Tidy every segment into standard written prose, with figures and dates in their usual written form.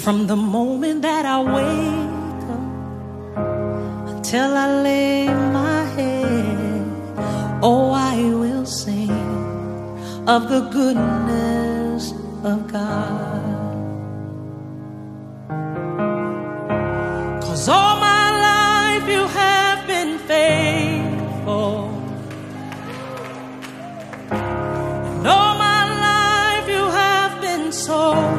From the moment that I wake up until I lay my head, oh, I will sing of the goodness of God. 'Cause all my life you have been faithful, and all my life you have been so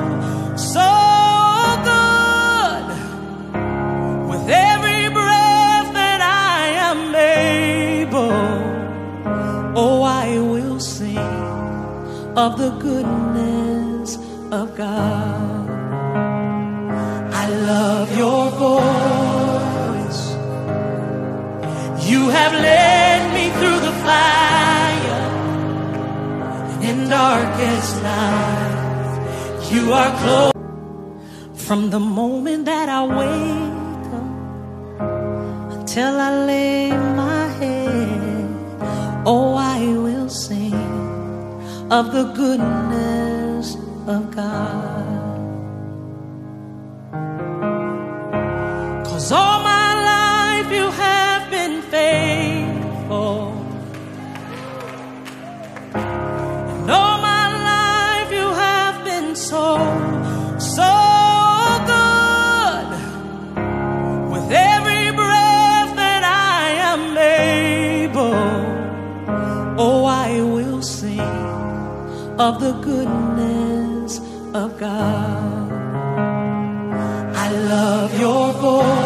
good. With every breath that I am able, oh, I will sing of the goodness of God. I love your voice. You have led me through the fire, and in darkest night, you are close. From the moment that I wake up until I lay my head, oh, I will sing of the goodness of God. 'Cause all my life you have been faithful, and all my life you have been so good. With every breath that I am able, oh, I will sing of the goodness of God. I love your voice.